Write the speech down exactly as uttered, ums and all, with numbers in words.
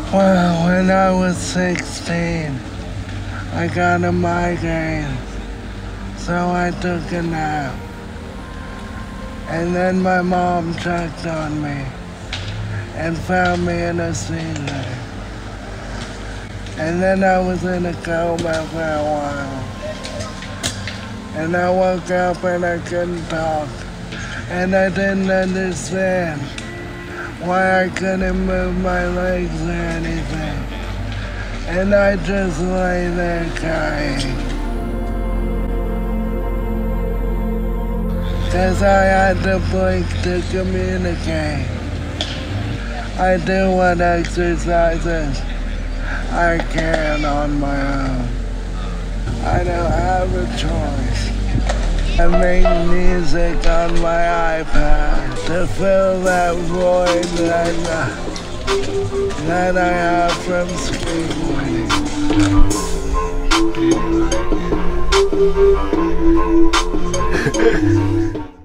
Well, when I was sixteen, I got a migraine, so I took a nap. And then my mom checked on me and found me in a seizure. And then I was in a coma for a while. And I woke up and I couldn't talk. And I didn't understand why I couldn't move my legs or anything. And I just lay there crying. Cause I had to blink to communicate. I do what exercises I can on my own. I don't have a choice. I make music on my iPad to fill that void that, uh, that I have from skateboarding.